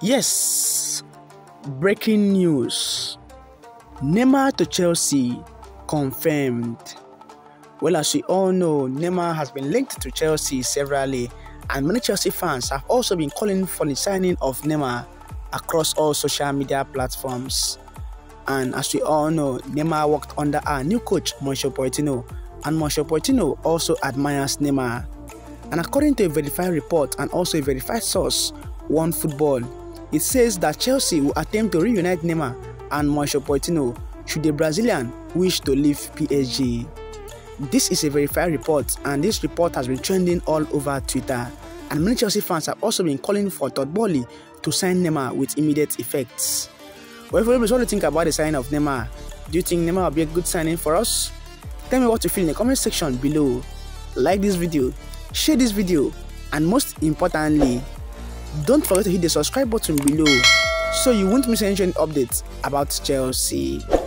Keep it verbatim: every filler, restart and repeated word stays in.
Yes, breaking news. Neymar to Chelsea confirmed. Well, as we all know, Neymar has been linked to Chelsea severally, and many Chelsea fans have also been calling for the signing of Neymar across all social media platforms. And as we all know, Neymar worked under our new coach, Mauricio Pochettino, and Mauricio Pochettino also admires Neymar. And according to a verified report and also a verified source, OneFootball, it says that Chelsea will attempt to reunite Neymar and Mauricio Pochettino should the Brazilian wish to leave P S G. This is a verified report, and this report has been trending all over Twitter, and many Chelsea fans have also been calling for Todd Boehly to sign Neymar with immediate effects. Well, what do you think about the signing of Neymar? Do you think Neymar will be a good signing for us? Tell me what you feel in the comment section below. Like this video, share this video, and most importantly, don't forget to hit the subscribe button below so you won't miss any updates about Chelsea.